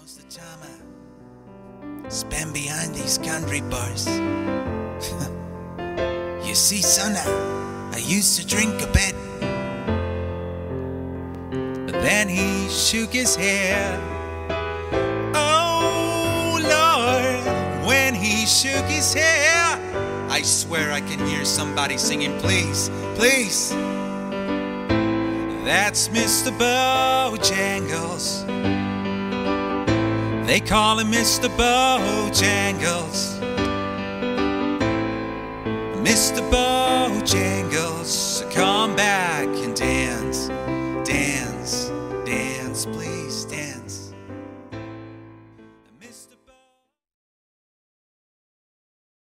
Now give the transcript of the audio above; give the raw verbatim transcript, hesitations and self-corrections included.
Most of the time I spend behind these country bars. You see, son, I, I used to drink a bit, but then he shook his head. Oh Lord, when he shook his head, I swear I can hear somebody singing, please, please. That's Mister Bojangles. They call him Mister Bojangles. Mister Bojangles.